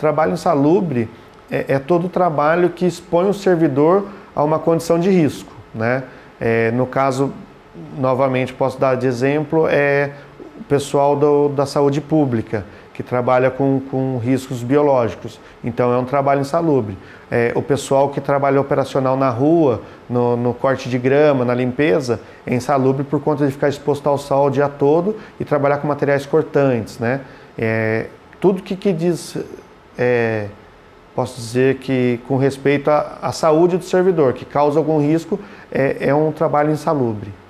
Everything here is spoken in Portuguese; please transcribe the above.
trabalho insalubre é todo trabalho que expõe o servidor a uma condição de risco, né? No caso, novamente posso dar de exemplo, o pessoal da saúde pública, que trabalha com riscos biológicos. Então é um trabalho insalubre. O pessoal que trabalha operacional na rua, no corte de grama, na limpeza, é insalubre por conta de ficar exposto ao sol o dia todo e trabalhar com materiais cortantes, né? Tudo que diz, posso dizer que com respeito à saúde do servidor, que causa algum risco, é um trabalho insalubre.